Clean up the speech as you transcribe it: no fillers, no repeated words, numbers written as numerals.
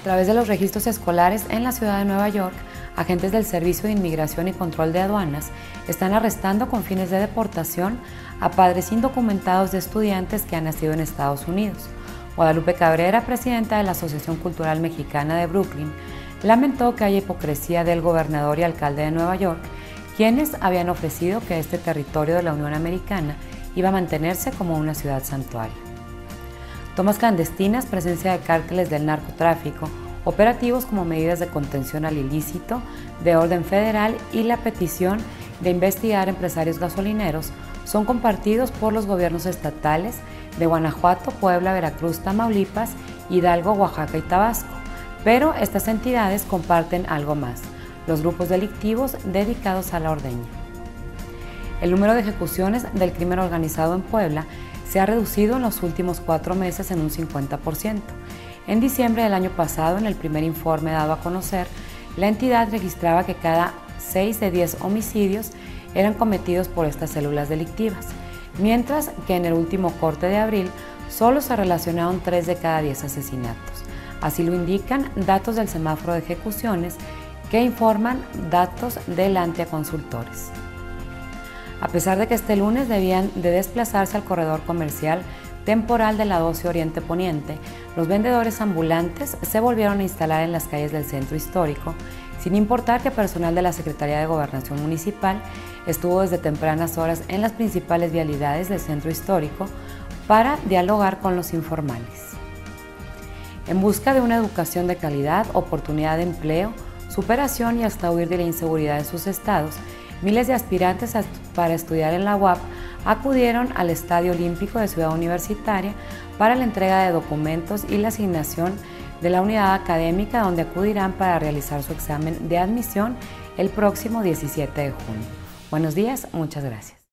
través de los registros escolares en la ciudad de Nueva York, agentes del Servicio de Inmigración y Control de Aduanas están arrestando con fines de deportación a padres indocumentados de estudiantes que han nacido en Estados Unidos. Guadalupe Cabrera, presidenta de la Asociación Cultural Mexicana de Brooklyn, lamentó que haya hipocresía del gobernador y alcalde de Nueva York, quienes habían ofrecido que este territorio de la Unión Americana iba a mantenerse como una ciudad santuario. Tomas clandestinas, presencia de cárteles del narcotráfico, operativos como medidas de contención al ilícito de orden federal y la petición de investigar empresarios gasolineros son compartidos por los gobiernos estatales de Guanajuato, Puebla, Veracruz, Tamaulipas, Hidalgo, Oaxaca y Tabasco. Pero estas entidades comparten algo más: los grupos delictivos dedicados a la ordeña. El número de ejecuciones del crimen organizado en Puebla se ha reducido en los últimos 4 meses en un 50%. En diciembre del año pasado, en el primer informe dado a conocer, la entidad registraba que cada 6 de 10 homicidios eran cometidos por estas células delictivas, mientras que en el último corte de abril solo se relacionaron 3 de cada 10 asesinatos. Así lo indican datos del semáforo de ejecuciones que informan datos del Antia Consultores. A pesar de que este lunes debían de desplazarse al corredor comercial temporal de la 12 Oriente Poniente, los vendedores ambulantes se volvieron a instalar en las calles del centro histórico, sin importar que personal de la Secretaría de Gobernación Municipal estuvo desde tempranas horas en las principales vialidades del centro histórico para dialogar con los informales. En busca de una educación de calidad, oportunidad de empleo, superación y hasta huir de la inseguridad en sus estados, miles de aspirantes para estudiar en la UAP acudieron al Estadio Olímpico de Ciudad Universitaria para la entrega de documentos y la asignación de la unidad académica, donde acudirán para realizar su examen de admisión el próximo 17 de junio. Buenos días, muchas gracias.